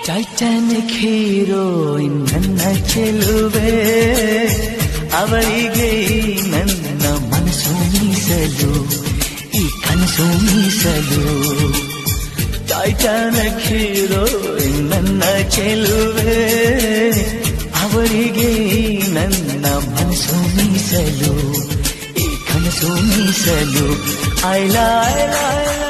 Titanic heroine ನನ್ನ ಚೆಲುವೆ, ಅವಳಿಗೆ ನನ್ನ ಮನಸ್ಸು ಮೀಸಲು, ಈ ಕನಸು ಮೀಸಲು. ಟೈಟಾನಿಕ್ ಹೀರೋಯಿನ್ ನನ್ನ ಚೆಲುವೆ, ಅವಳಿಗೆ ನನ್ನ ಮನಸ್ಸು ಮೀಸಲು, ಈ ಕನಸು ಮೀಸಲು. ಐ ಲಾ